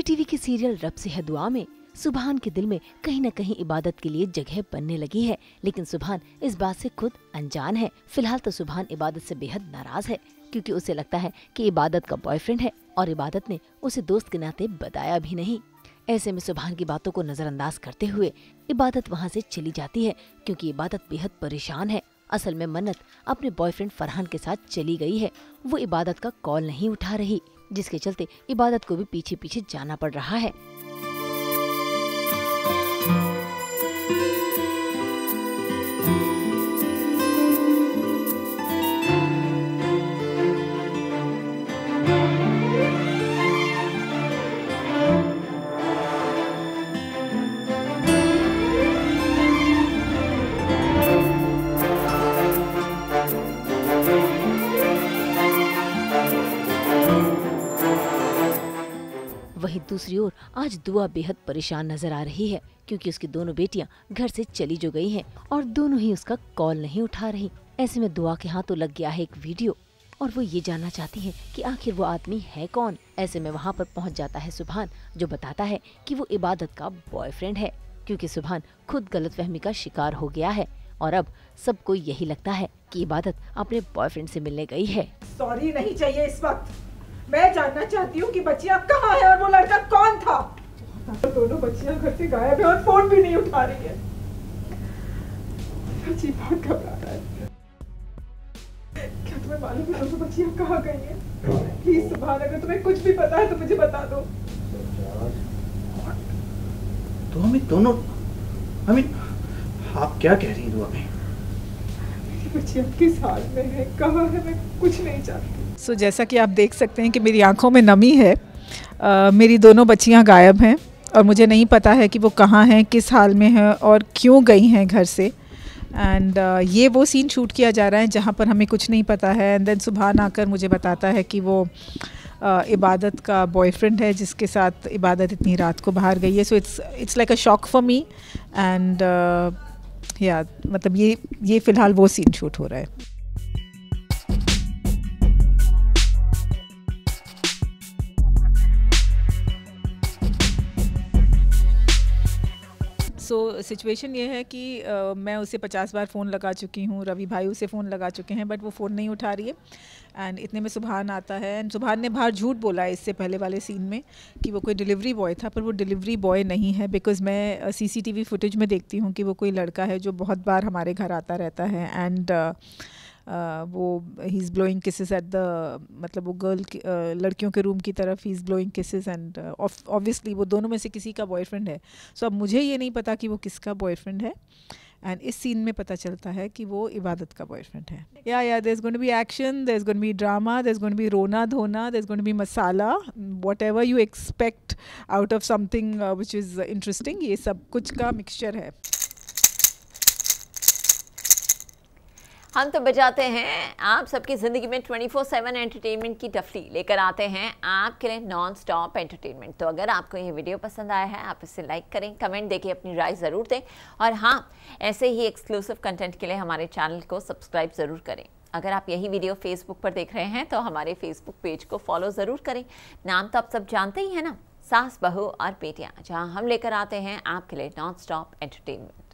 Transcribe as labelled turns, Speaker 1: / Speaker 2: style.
Speaker 1: TV के serial रब से है दुआ में सुभान के दिल में कहीं न कहीं इबादत के लिए जगह बनने लगी है, लेकिन सुभान इस बात से खुद अनजान है। फिलहाल तो सुभान इबादत से बेहद नाराज है, क्योंकि उसे लगता है कि इबादत का बॉयफ्रेंड है और इबादत ने उसे दोस्त के नाते बताया भी नहीं। ऐसे में सुभान की बातों को नजरअंदाज करते हुए इबादत वहाँ से चली जाती है, क्योंकि इबादत बेहद परेशान है। असल में मन्नत अपने बॉयफ्रेंड फरहान के साथ चली गई है। वो इबादत का कॉल नहीं उठा रही, जिसके चलते इबादत को भी पीछे पीछे जाना पड़ रहा है। वहीं दूसरी ओर आज दुआ बेहद परेशान नजर आ रही है, क्योंकि उसकी दोनों बेटियां घर से चली जो गई हैं और दोनों ही उसका कॉल नहीं उठा रही। ऐसे में दुआ के हाथों लग गया है एक वीडियो और वो ये जानना चाहती है कि आखिर वो आदमी है कौन। ऐसे में वहाँ पर पहुँच जाता है सुभान, जो बताता है कि वो इबादत का बॉयफ्रेंड है, क्योंकि सुभान खुद गलतफहमी का शिकार हो गया है और अब सबको यही लगता है कि इबादत अपने बॉयफ्रेंड से मिलने गई है।
Speaker 2: सॉरी नहीं चाहिए इस वक्त। मैं जानना चाहती हूँ कि बच्चियाँ कहाँ है और वो लड़का कौन था। दोनों बच्चियाँ घर से गायब है और फोन भी नहीं उठा रही है। जी बहुत घबरा रहा है। क्या तुम्हें मालूम है दोनों बच्चियाँ कहाँ गई हैं? प्लीज सुभान, अगर तुम्हें कुछ भी पता है तो मुझे बता दो।
Speaker 3: तो हमें दोनों आप क्या कह रही हैं दुआ में?
Speaker 2: मेरी बच्चियाँ किस हाल में है, कहाँ है, मैं कुछ नहीं जानती।
Speaker 4: जैसा कि आप देख सकते हैं कि मेरी आंखों में नमी है। मेरी दोनों बच्चियां गायब हैं और मुझे नहीं पता है कि वो कहाँ हैं, किस हाल में हैं और क्यों गई हैं घर से। एंड ये वो सीन शूट किया जा रहा है जहाँ पर हमें कुछ नहीं पता है। एंड देन सुभान आकर मुझे बताता है कि वो इबादत का बॉयफ्रेंड है, जिसके साथ इबादत इतनी रात को बाहर गई है। So it's like a shock for me. And या मतलब ये फ़िलहाल वो सीन शूट हो रहा है। सिचुएशन ये है कि मैं उसे 50 बार फ़ोन लगा चुकी हूँ, रवि भाई उसे फ़ोन लगा चुके हैं, बट वो फ़ोन नहीं उठा रही है। एंड इतने में सुभान आता है एंड सुभान ने बाहर झूठ बोला है इससे पहले वाले सीन में कि वो कोई डिलीवरी बॉय था, पर वो डिलीवरी बॉय नहीं है। बिकॉज़ मैं CCTV फुटेज में देखती हूँ कि वो कोई लड़का है जो बहुत बार हमारे घर आता रहता है। एंड वो ही is blowing kisses at the मतलब वो लड़कियों के रूम की तरफ ही is blowing kisses. And obviously वो दोनों में से किसी का बॉयफ्रेंड है। सो अब मुझे ये नहीं पता कि वो किसका बॉयफ्रेंड है। एंड इस सीन में पता चलता है कि वो इबादत का बॉयफ्रेंड है। या there is going to be action, there is going to be drama, there is going to be रोना धोना, there is going to be masala, whatever you expect out of something which is interesting. ये सब कुछ का mixture है।
Speaker 5: हम तो बजाते हैं आप सबकी ज़िंदगी में 24/7 एंटरटेनमेंट की टफली लेकर आते हैं आपके लिए नॉन स्टॉप एंटरटेनमेंट। तो अगर आपको ये वीडियो पसंद आया है आप इसे लाइक करें, कमेंट देके अपनी राय ज़रूर दें और हाँ, ऐसे ही एक्सक्लूसिव कंटेंट के लिए हमारे चैनल को सब्सक्राइब ज़रूर करें। अगर आप यही वीडियो फेसबुक पर देख रहे हैं तो हमारे फेसबुक पेज को फॉलो ज़रूर करें। नाम तो आप सब जानते ही हैं ना, सास बहू और बेटियाँ, जहाँ हम लेकर आते हैं आपके लिए नॉन स्टॉप एंटरटेनमेंट।